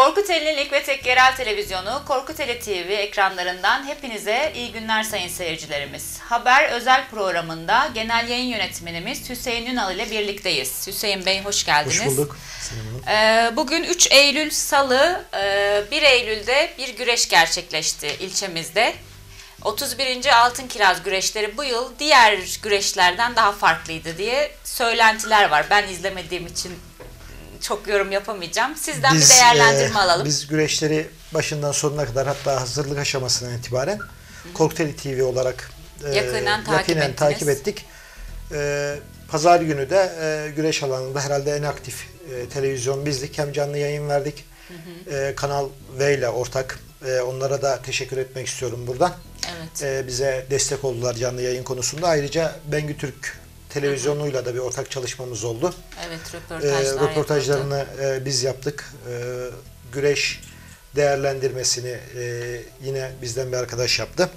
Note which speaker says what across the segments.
Speaker 1: Korkuteli'nin ilk ve tek yerel televizyonu Korkuteli TV ekranlarından hepinize iyi günler sayın seyircilerimiz. Haber özel programında genel yayın yönetmenimiz Hüseyin Ünal ile birlikteyiz. Hüseyin Bey hoş geldiniz.
Speaker 2: Hoş bulduk.
Speaker 1: Bugün 3 Eylül Salı, 1 Eylül'de bir güreş gerçekleşti ilçemizde. 31. Altın Kiraz güreşleri bu yıl diğer güreşlerden daha farklıydı diye söylentiler var. Ben izlemediğim için çok yorum yapamayacağım. Sizden bir değerlendirme alalım.
Speaker 2: Biz güreşleri başından sonuna kadar, hatta hazırlık aşamasından itibaren Korkuteli TV olarak yakinen takip ettik. Pazar günü de güreş alanında herhalde en aktif televizyon bizdik. Hem canlı yayın verdik. Kanal V ile ortak. Onlara da teşekkür etmek istiyorum buradan. Evet. Bize destek oldular canlı yayın konusunda. Ayrıca Bengü Türk televizyonuyla da bir ortak çalışmamız oldu.
Speaker 1: Evet,
Speaker 2: röportajlarını biz yaptık. Güreş değerlendirmesini yine bizden bir arkadaş yaptı.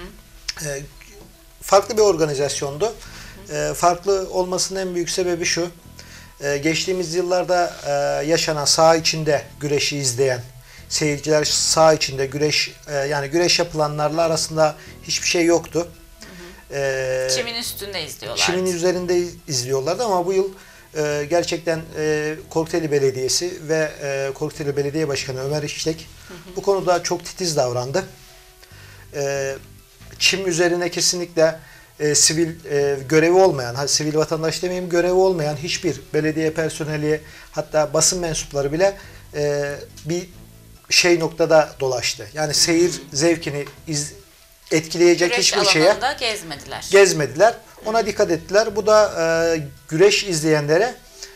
Speaker 2: Farklı bir organizasyondu. Farklı olmasının en büyük sebebi şu: geçtiğimiz yıllarda yaşanan saha içinde güreşi izleyen seyirciler, saha içinde güreş, yani güreş yapılanlarla arasında hiçbir şey yoktu.
Speaker 1: Çimin üstünde izliyorlardı.
Speaker 2: Çimin üzerinde izliyorlardı ama bu yıl gerçekten Korkuteli Belediyesi ve Korkuteli Belediye Başkanı Ömer İşlek bu konuda çok titiz davrandı. Çim üzerine kesinlikle sivil görevi olmayan, sivil vatandaş demeyeyim, görevi olmayan hiçbir belediye personeli, hatta basın mensupları bile bir noktada dolaştı. Yani seyir zevkini etkileyecek
Speaker 1: güreş
Speaker 2: hiçbir şeye gezmediler. Ona dikkat ettiler. Bu da güreş izleyenlere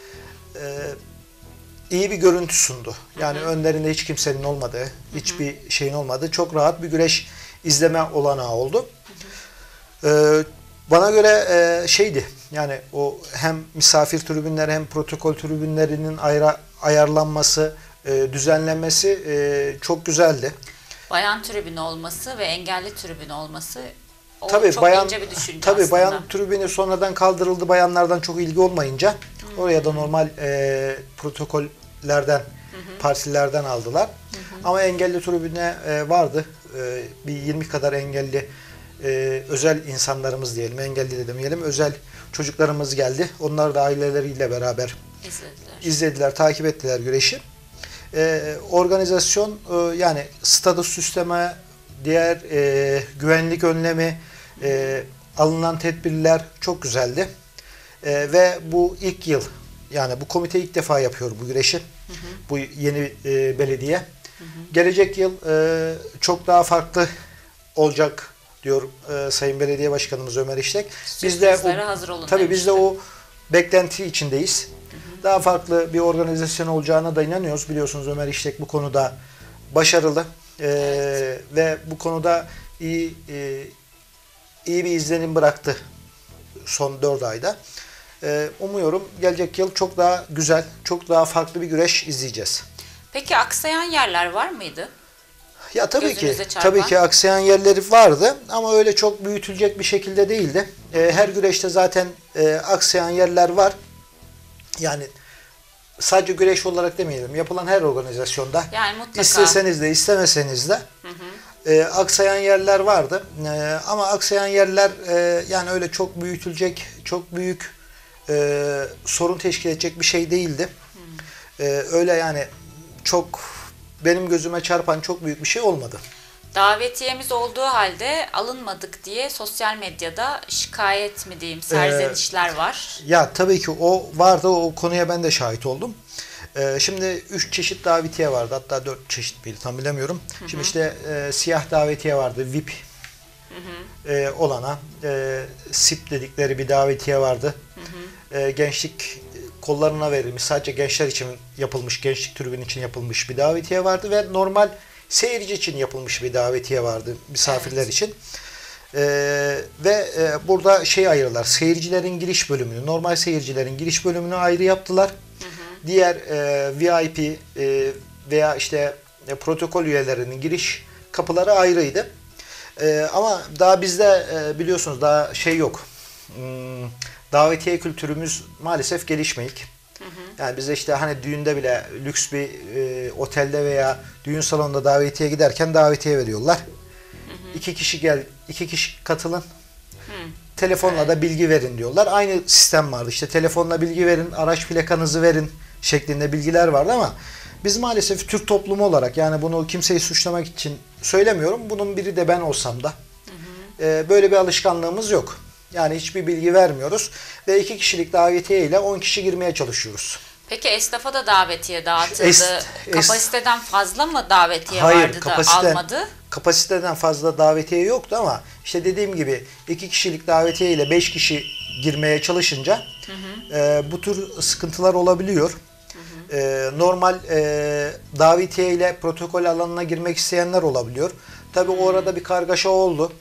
Speaker 2: iyi bir görüntü sundu. Yani önlerinde hiç kimsenin olmadığı, hiçbir şeyin olmadığı çok rahat bir güreş izleme olanağı oldu. Bana göre şeydi. Yani o hem misafir tribünleri hem protokol tribünlerinin ayarlanması, düzenlenmesi çok güzeldi.
Speaker 1: Bayan tribünü olması ve engelli tribünü olması
Speaker 2: çok
Speaker 1: ince bir düşünce
Speaker 2: tabii
Speaker 1: aslında.
Speaker 2: Bayan tribünü sonradan kaldırıldı. Bayanlardan çok ilgi olmayınca oraya da normal protokollerden, partilerden aldılar. Ama engelli tribüne vardı. Bir 20 kadar engelli özel insanlarımız diyelim, engelli de demeyelim, özel çocuklarımız geldi. Onlar da aileleriyle beraber izlediler, takip ettiler güreşi. Organizasyon, yani stadı süsleme, diğer güvenlik önlemi, alınan tedbirler çok güzeldi. Ve bu ilk yıl, yani bu komite ilk defa yapıyor bu güreşi. Bu yeni belediye. Gelecek yıl çok daha farklı olacak diyor Sayın Belediye Başkanımız Ömer İşlek. Biz de o beklenti içindeyiz. Daha farklı bir organizasyon olacağına da inanıyoruz. Biliyorsunuz Ömer İşlek bu konuda başarılı ve bu konuda iyi bir izlenim bıraktı son 4 ayda. Umuyorum gelecek yıl çok daha güzel, çok daha farklı bir güreş izleyeceğiz.
Speaker 1: Peki aksayan yerler var mıydı?
Speaker 2: Ya tabii ki aksayan yerleri vardı ama öyle çok büyütülecek bir şekilde değildi. Her güreşte zaten aksayan yerler var. Yani sadece güreş olarak demeyelim, yapılan her organizasyonda, yani mutlaka, isteseniz de istemeseniz de aksayan yerler vardı. Ama aksayan yerler yani öyle çok büyütülecek, çok büyük sorun teşkil edecek bir şey değildi. Öyle yani çok benim gözüme çarpan çok büyük bir şey olmadı.
Speaker 1: Davetiyemiz olduğu halde alınmadık diye sosyal medyada şikayet mi diyeyim, serzenişler var.
Speaker 2: Ya tabii ki o vardı, o konuya ben de şahit oldum. Şimdi 3 çeşit davetiye vardı, hatta 4 çeşit miydi tam bilemiyorum. Şimdi işte siyah davetiye vardı, VIP olana, SIP dedikleri bir davetiye vardı. Gençlik kollarına verilmiş, sadece gençler için yapılmış, gençlik tribünü için yapılmış bir davetiye vardı ve normal seyirci için yapılmış bir davetiye vardı, misafirler için. Ve burada ayırırlar, seyircilerin giriş bölümünü, normal seyircilerin giriş bölümünü ayrı yaptılar. Diğer VIP veya işte protokol üyelerinin giriş kapıları ayrıydı. Ama daha bizde biliyorsunuz daha yok. Davetiye kültürümüz maalesef gelişmeyik. Yani bize işte hani düğünde bile lüks bir otelde veya düğün salonunda davetiye giderken davetiye veriyorlar. İki kişi gel, iki kişi katılın. Telefonla da bilgi verin diyorlar. Aynı sistem vardı. İşte telefonla bilgi verin, araç plakanızı verin şeklinde bilgiler vardı ama biz maalesef Türk toplumu olarak, yani bunu kimseyi suçlamak için söylemiyorum. Bunun biri de ben olsam da böyle bir alışkanlığımız yok. Yani hiçbir bilgi vermiyoruz ve 2 kişilik davetiye ile 10 kişi girmeye çalışıyoruz.
Speaker 1: Peki esnafa da davetiye dağıtıldı. Kapasiteden fazla mı davetiye
Speaker 2: Hayır,
Speaker 1: vardı da almadı?
Speaker 2: Kapasiteden fazla davetiye yoktu ama işte dediğim gibi 2 kişilik davetiye ile 5 kişi girmeye çalışınca bu tür sıkıntılar olabiliyor. Normal davetiye ile protokol alanına girmek isteyenler olabiliyor. Tabii orada bir kargaşa oldu.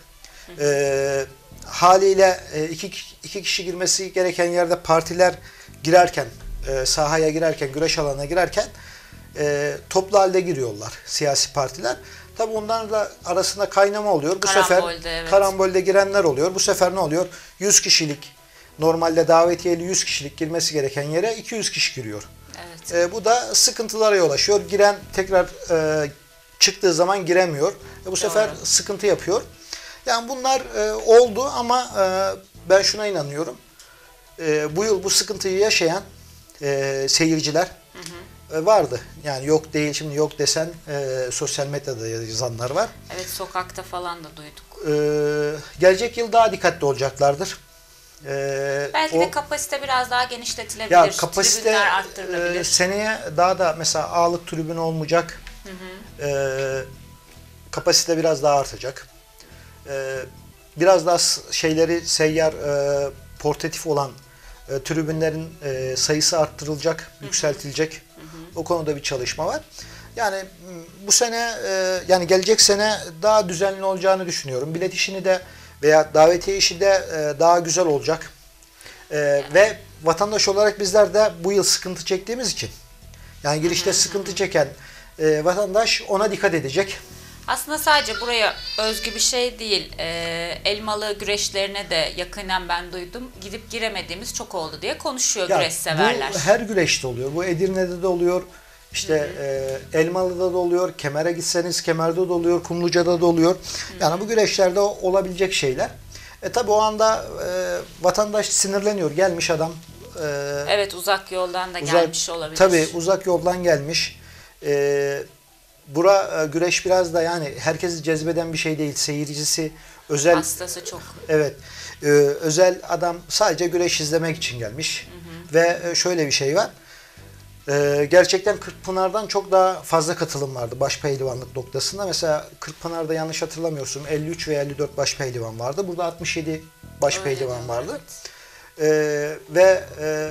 Speaker 2: Haliyle iki kişi girmesi gereken yerde partiler girerken, sahaya girerken, güreş alanına girerken toplu halde giriyorlar siyasi partiler. Tabii onların da arasında kaynama oluyor. Bu sefer karambolde girenler oluyor. Bu sefer ne oluyor? 100 kişilik, normalde davetiyeli 100 kişilik girmesi gereken yere 200 kişi giriyor.
Speaker 1: Evet.
Speaker 2: Bu da sıkıntılara yol açıyor. Giren tekrar çıktığı zaman giremiyor. Bu sefer sıkıntı yapıyor. Yani bunlar oldu ama ben şuna inanıyorum. Bu yıl bu sıkıntıyı yaşayan seyirciler vardı. Yani yok değil, şimdi yok desen sosyal medyada yazanlar var.
Speaker 1: Evet, sokakta falan da duyduk.
Speaker 2: Gelecek yıl daha dikkatli olacaklardır.
Speaker 1: Belki de kapasite biraz daha genişletilebilir.
Speaker 2: Ya kapasite
Speaker 1: tribünler arttırılabilir.
Speaker 2: Seneye daha da mesela ağırlık tribünü olmayacak. Kapasite biraz daha artacak. Biraz daha şeyleri seyyar portatif olan tribünlerin sayısı arttırılacak, yükseltilecek. O konuda bir çalışma var. Yani bu sene yani gelecek sene daha düzenli olacağını düşünüyorum. Bilet işini de veya davetiye işi de daha güzel olacak. Ve vatandaş olarak bizler de bu yıl sıkıntı çektiğimiz için, yani girişte sıkıntı çeken vatandaş ona dikkat edecek.
Speaker 1: Aslında sadece buraya özgü bir şey değil. Elmalı güreşlerine de yakından ben duydum. Gidip giremediğimiz çok oldu diye konuşuyor güreş severler.
Speaker 2: Bu her güreşte oluyor. Bu Edirne'de de oluyor. İşte Elmalı'da da oluyor. Kemer'e gitseniz Kemer'de de oluyor. Kumluca'da da oluyor. Yani bu güreşlerde olabilecek şeyler. Tabi o anda vatandaş sinirleniyor. Gelmiş adam.
Speaker 1: Evet, uzak yoldan da gelmiş olabilir.
Speaker 2: Tabi uzak yoldan gelmiş. Güreş biraz da yani herkesi cezbeden bir şey değil. Seyircisi özel.
Speaker 1: Hastası çok.
Speaker 2: Evet. Özel adam sadece güreş izlemek için gelmiş. Ve şöyle bir şey var. Gerçekten Kırkpınar'dan çok daha fazla katılım vardı baş pehlivanlık noktasında. Mesela Kırkpınar'da yanlış hatırlamıyorsun 53 veya 54 baş pehlivan vardı. Burada 67 baş pehlivan vardı. Ve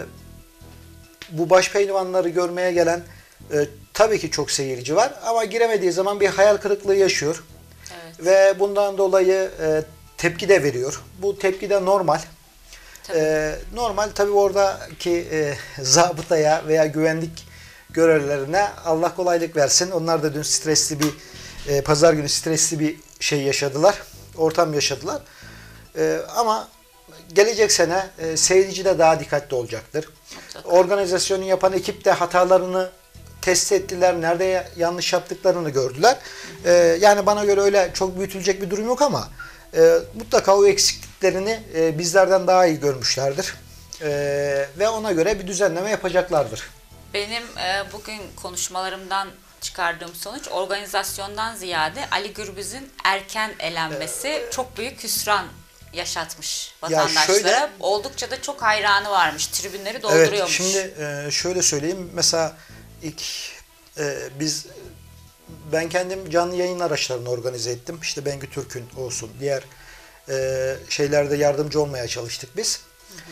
Speaker 2: bu baş pehlivanları görmeye gelen tabii ki çok seyirci var ama giremediği zaman bir hayal kırıklığı yaşıyor.
Speaker 1: Evet.
Speaker 2: Ve bundan dolayı tepki de veriyor. Bu tepki de normal. Normal tabii oradaki zabıtaya veya güvenlik görevlilerine Allah kolaylık versin. Onlar da dün stresli bir pazar günü stresli bir şey yaşadılar. Ortam yaşadılar. Ama gelecek sene seyirci de daha dikkatli olacaktır. Organizasyonu yapan ekip de hatalarını test ettiler. Nerede yanlış yaptıklarını gördüler. Yani bana göre öyle çok büyütülecek bir durum yok ama mutlaka o eksikliklerini bizlerden daha iyi görmüşlerdir. Ve ona göre bir düzenleme yapacaklardır.
Speaker 1: Benim bugün konuşmalarımdan çıkardığım sonuç organizasyondan ziyade Ali Gürbüz'ün erken elenmesi çok büyük hüsran yaşatmış vatandaşlara. Oldukça da çok hayranı varmış. Tribünleri dolduruyormuş.
Speaker 2: Evet, şimdi şöyle söyleyeyim. Mesela ilk ben kendim canlı yayın araçlarını organize ettim. İşte Bengü Türk'ün olsun, diğer şeylerde yardımcı olmaya çalıştık biz.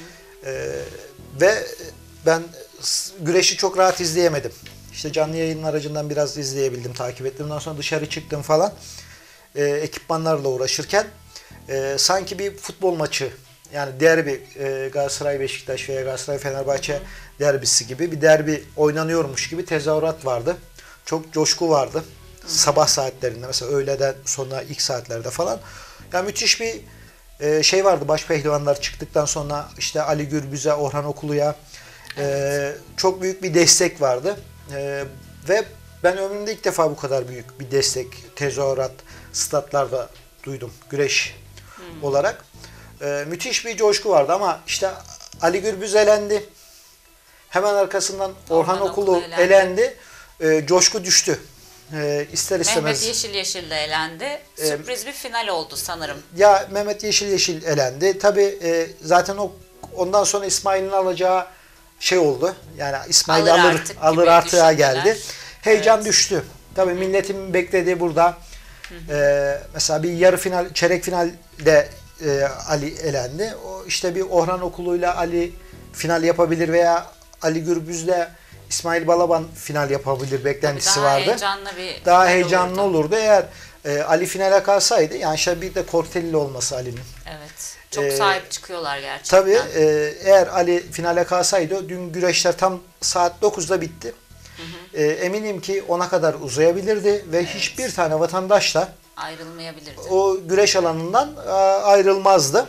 Speaker 2: Ve ben güreşi çok rahat izleyemedim. İşte canlı yayın aracından biraz izleyebildim, takip ettim. Ondan sonra dışarı çıktım falan. Ekipmanlarla uğraşırken sanki bir futbol maçı, yani derbi, Galatasaray Beşiktaş veya Galatasaray Fenerbahçe derbisi gibi bir derbi oynanıyormuş gibi tezahürat vardı. Çok coşku vardı. Sabah saatlerinde mesela öğleden sonra ilk saatlerde falan. Yani müthiş bir şey vardı. Baş pehlivanlar çıktıktan sonra işte Ali Gürbüz'e, Orhan Okulu'ya, Çok büyük bir destek vardı. Ve ben ömrümde ilk defa bu kadar büyük bir destek, tezahürat, statlarda duydum güreş olarak. Müthiş bir coşku vardı ama işte Ali Gürbüz elendi. Hemen arkasından Orhan Okulu elendi. Coşku düştü. İster istemez.
Speaker 1: Mehmet Yeşil de elendi. Sürpriz bir final oldu sanırım.
Speaker 2: Ya Mehmet Yeşil elendi. Tabii zaten ondan sonra İsmail'in alacağı şey oldu. Yani İsmail alır artığa geldi. Heyecan düştü. Tabii milletin beklediği burada. Mesela bir yarı final, çeyrek finalde Ali elendi. O işte bir Orhan Okulu'yla Ali final yapabilir veya Ali Gürbüz'le İsmail Balaban final yapabilir beklentisi vardı. Daha heyecanlı olurdu. Eğer Ali finale kalsaydı, yani işte bir de Korteli'li olması Ali'nin.
Speaker 1: Evet. Çok sahip çıkıyorlar gerçekten.
Speaker 2: Tabii eğer Ali finale kalsaydı, dün güreşler tam saat 9'da bitti. Eminim ki 10'a kadar uzayabilirdi ve hiçbir tane vatandaş da
Speaker 1: ayrılmayabilirdi.
Speaker 2: O güreş alanından ayrılmazdı.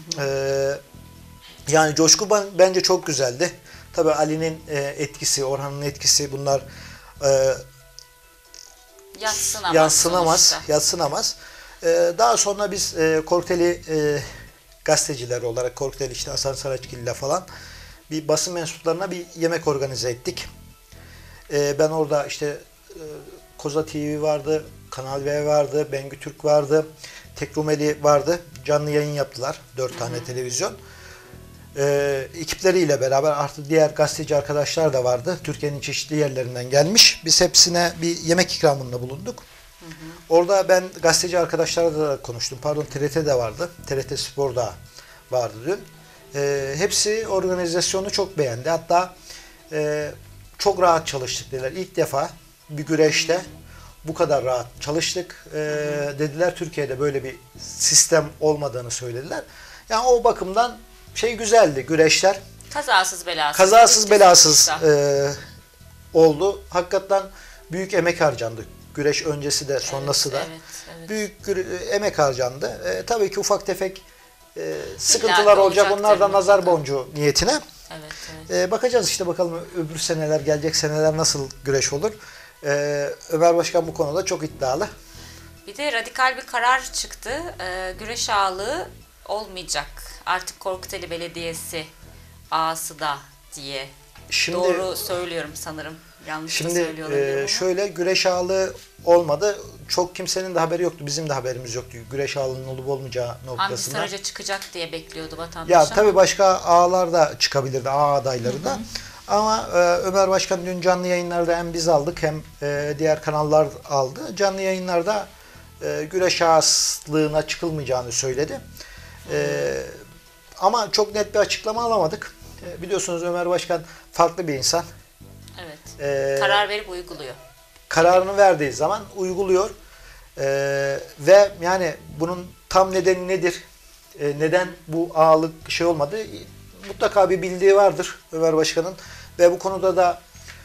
Speaker 2: Yani coşku bence çok güzeldi. Tabii Ali'nin etkisi, Orhan'ın etkisi, bunlar yadsınamaz. Daha sonra biz Korkuteli gazeteciler olarak, Korkuteli işte Hasan Saraçgil ile falan bir basın mensuplarına bir yemek organize ettik. Ben orada işte Koza TV vardı, Kanal V vardı, Bengü Türk vardı, Tek Rumeli vardı. Canlı yayın yaptılar. 4 tane televizyon. Ekipleriyle beraber artık diğer gazeteci arkadaşlar da vardı. Türkiye'nin çeşitli yerlerinden gelmiş. Biz hepsine bir yemek ikramında bulunduk. Orada ben gazeteci arkadaşlarla da konuştum. Pardon, TRT'de vardı. TRT Spor'da vardı dün. Hepsi organizasyonu çok beğendi. Hatta çok rahat çalıştık dediler. İlk defa bir güreşte bu kadar rahat çalıştık dediler. Türkiye'de böyle bir sistem olmadığını söylediler. Yani o bakımdan şey güzeldi güreşler. Kazasız belasız oldu. Hakikaten büyük emek harcandı. Güreş öncesi de sonrası da.
Speaker 1: Evet.
Speaker 2: Büyük emek harcandı. Tabii ki ufak tefek sıkıntılar olacak. Onlardan nazar boncuğu niyetine.
Speaker 1: Evet.
Speaker 2: Bakacağız işte, bakalım öbür seneler, gelecek seneler nasıl güreş olur. Ömer Başkan bu konuda çok iddialı.
Speaker 1: Bir de radikal bir karar çıktı. Güreş ağalığı olmayacak. Artık Korkuteli Belediyesi ağası da diye. Doğru söylüyorum sanırım. Yanlış da söylüyorum.
Speaker 2: Şöyle, güreş ağalığı olmadı. Çok kimsenin de haberi yoktu. Bizim de haberimiz yoktu. Güreş ağalığının olup olmayacağı noktasında.
Speaker 1: Hamdi Saraca çıkacak diye bekliyordu vatandaş.
Speaker 2: Ya tabii başka ağalar da çıkabilirdi. Ağ adayları da. Ama Ömer Başkan dün canlı yayınlarda hem biz aldık hem diğer kanallar aldı. Canlı yayınlarda güreş ağalığına çıkılmayacağını söyledi. Ama çok net bir açıklama alamadık. Biliyorsunuz Ömer Başkan farklı bir insan.
Speaker 1: Evet. Karar verip uyguluyor.
Speaker 2: Kararını verdiği zaman uyguluyor. Ve yani bunun tam nedeni nedir? Neden bu ağalık şey olmadı? Mutlaka bir bildiği vardır Ömer Başkan'ın. Ve bu konuda da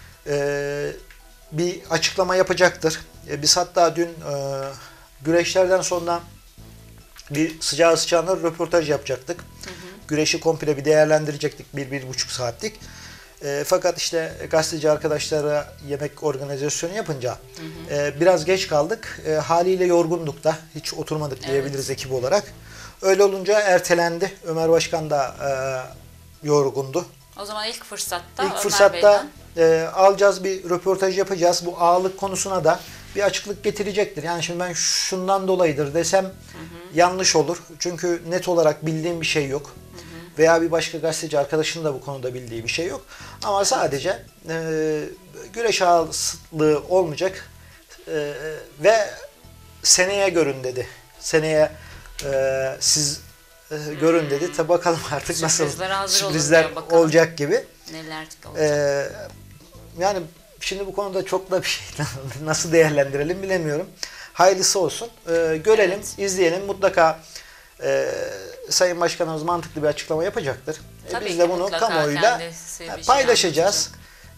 Speaker 2: bir açıklama yapacaktır. Biz hatta dün güreşlerden sonra bir sıcağı sıcağına röportaj yapacaktık. Güreşi komple bir değerlendirecektik. 1-1,5 saatlik. Fakat işte gazeteci arkadaşlara yemek organizasyonu yapınca biraz geç kaldık. Haliyle yorgunduk da. Hiç oturmadık diyebiliriz ekip olarak. Öyle olunca ertelendi. Ömer Başkan da yorgundu.
Speaker 1: O zaman ilk fırsatta
Speaker 2: alacağız, bir röportaj yapacağız. Bu ağalık konusuna da bir açıklık getirecektir. Yani şimdi ben şundan dolayıdır desem yanlış olur. Çünkü net olarak bildiğim bir şey yok. Veya bir başka gazeteci arkadaşın da bu konuda bildiği bir şey yok. Ama sadece güreş ağalığı olmayacak ve seneye görün dedi. Seneye siz görün dedi. Tabi bakalım artık nasıl sürprizler olacak gibi.
Speaker 1: Neler olacak.
Speaker 2: Yani şimdi bu konuda çok da bir şey nasıl değerlendirelim bilemiyorum. Hayırlısı olsun. Görelim, izleyelim. Mutlaka Sayın Başkanımız mantıklı bir açıklama yapacaktır. Biz de bunu kamuoyuyla paylaşacağız.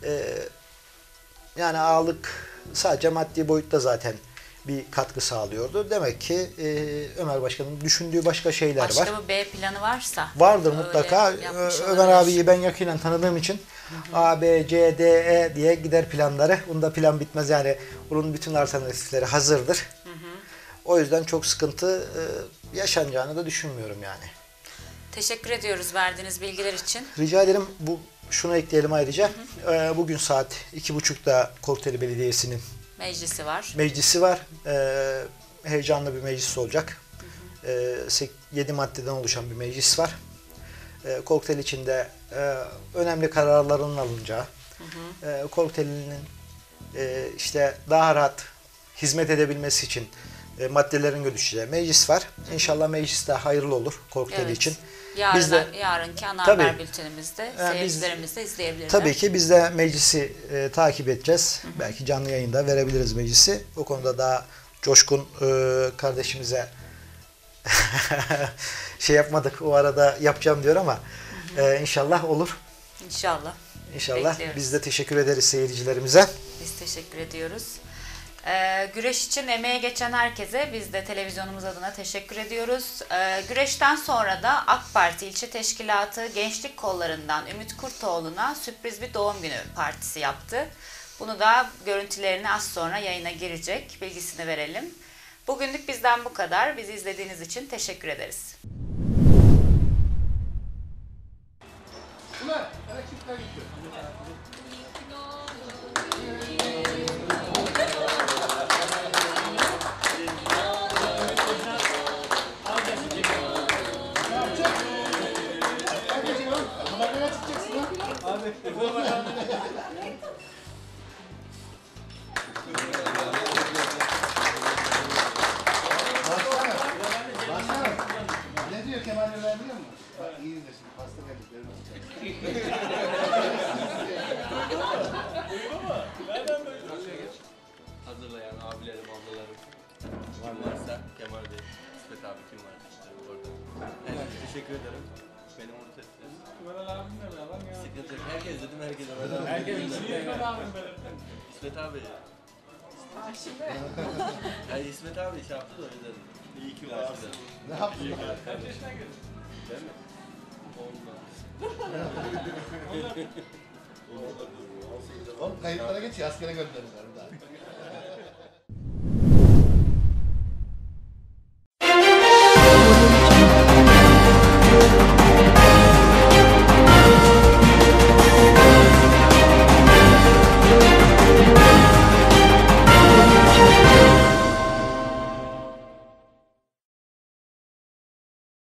Speaker 2: Yani ağalık sadece maddi boyutta zaten bir katkı sağlıyordu. Demek ki Ömer Başkan'ın düşündüğü başka şeyler var.
Speaker 1: Başka bir B planı varsa.
Speaker 2: Vardır mutlaka. Ömer abiyi ben yakinen tanıdığım için A, B, C, D, E diye gider planları. Bunda plan bitmez yani. Bunun bütün alternatifleri hazırdır. O yüzden çok sıkıntı yaşanacağını da düşünmüyorum yani.
Speaker 1: Teşekkür ediyoruz verdiğiniz bilgiler için.
Speaker 2: Rica ederim. Şunu ekleyelim ayrıca. Bugün saat 2.30'da Kokteli Belediyesi'nin meclisi var. Heyecanlı bir meclis olacak. 7 maddeden oluşan bir meclis var. Kokteyl içinde önemli kararların alınacağı, kokteylinin işte daha rahat hizmet edebilmesi için maddelerin görüşeceği meclis var. İnşallah meclis de hayırlı olur kokteyl için.
Speaker 1: Yarınki ana haber bültenimizde seyircilerimiz de izleyebilirler.
Speaker 2: Tabii ki biz de meclisi takip edeceğiz. Belki canlı yayında verebiliriz meclisi. O konuda daha coşkun kardeşimize şey yapmadık. O arada yapacağım diyor ama inşallah olur.
Speaker 1: İnşallah.
Speaker 2: Bekliyoruz. Biz de teşekkür ederiz seyircilerimize.
Speaker 1: Biz teşekkür ediyoruz. Güreş için emeğe geçen herkese biz de televizyonumuz adına teşekkür ediyoruz. Güreşten sonra da AK Parti İlçe Teşkilatı Gençlik Kollarından Ümit Kurtoğlu'na sürpriz bir doğum günü partisi yaptı. Bunu da görüntülerini az sonra yayına girecek, bilgisini verelim. Bugünlük bizden bu kadar. Bizi izlediğiniz için teşekkür ederiz.
Speaker 3: Ne diyor Kemal Ömer biliyor musun? Bak iyi dinlesin. Hasta geldiklerini
Speaker 4: Hazırlayan abilerim, ablalarım. Kim varsa Kemal Bey, İsmet abi kim varsa işte orada. Herkese teşekkür ederim. Beni mutlu ettiniz. Sıkıntı yok. Herkes dedim, herkese ben. Herkes İsmet abi. Yani İsmet abi şey yaptı da o yüzden. İyi ki varsın.
Speaker 3: Ne yaptın?
Speaker 4: Kaç yaşına girdin? Ben mi? 10'da.
Speaker 3: Oğlum kayıtlara geç ya askere gönderirler daha.